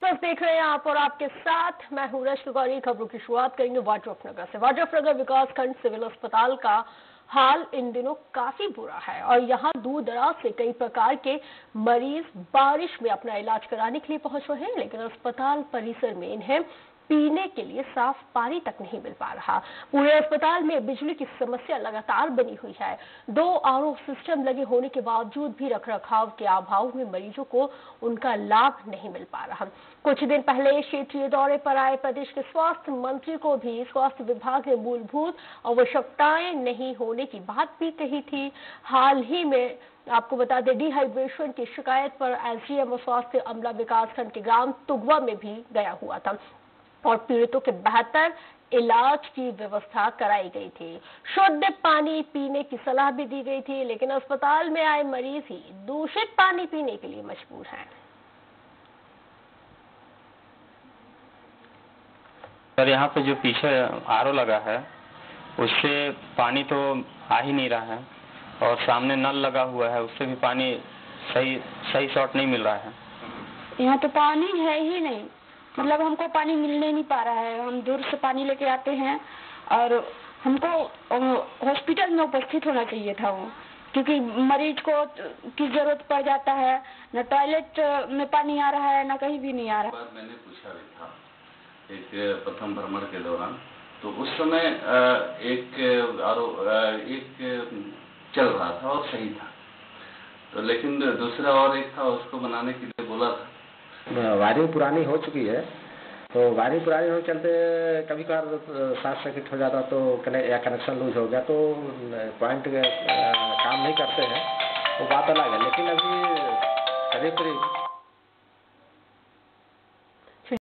Express देख रहे हैं आप और आपके साथ मैं हूं रश्मि गौरी। खबरों की शुरुआत करेंगे वाड्रफनगर से। वाड्रफनगर विकासखंड सिविल अस्पताल का हाल इन दिनों काफी बुरा है और यहां दूर दराज से कई प्रकार के मरीज बारिश में अपना इलाज कराने के लिए पहुंच रहे हैं, लेकिन अस्पताल परिसर में इन्हें पीने के लिए साफ पानी तक नहीं मिल पा रहा। पूरे अस्पताल में बिजली की समस्या लगातार बनी हुई है। 2 आरओ सिस्टम लगे होने के बावजूद भी रखरखाव के अभाव में मरीजों को उनका लाभ नहीं मिल पा रहा। कुछ दिन पहले क्षेत्रीय दौरे पर आए प्रदेश के स्वास्थ्य मंत्री को भी स्वास्थ्य विभाग ने मूलभूत आवश्यकताएं नहीं होने की बात भी कही थी। हाल ही में आपको बता दें, डिहाइड्रेशन की शिकायत पर एसडीएम और स्वास्थ्य अमला विकासखंड के ग्राम तुगवा में भी गया हुआ था और पीड़ितों के बेहतर इलाज की व्यवस्था कराई गई थी। शुद्ध पानी पीने की सलाह भी दी गई थी, लेकिन अस्पताल में आए मरीज ही दूषित पानी पीने के लिए मजबूर हैं। सर, यहाँ पे जो पीछे आरओ लगा है उससे पानी तो आ ही नहीं रहा है और सामने नल लगा हुआ है, उससे भी पानी सही शॉट नहीं मिल रहा है। यहाँ तो पानी है ही नहीं, मतलब हमको पानी मिलने नहीं पा रहा है। हम दूर से पानी लेके आते हैं और हमको हॉस्पिटल में उपस्थित होना चाहिए था वो, क्योंकि मरीज को की जरूरत पड़ जाता है। न टॉयलेट में पानी आ रहा है, न कहीं भी नहीं आ रहा। मैंने पूछा भी था एक प्रथम भ्रमण के दौरान, तो उस समय एक चल रहा था और सही था, तो लेकिन दूसरा और एक था, उसको बनाने के लिए बोला था। वायरिंग पुरानी हो चुकी है, तो वायरिंग पुरानी होने चलते कभी कभार शॉर्ट सर्किट हो जाता तो या कनेक्शन लूज हो गया तो पॉइंट काम नहीं करते हैं, वो बात अलग है। लेकिन अभी करीब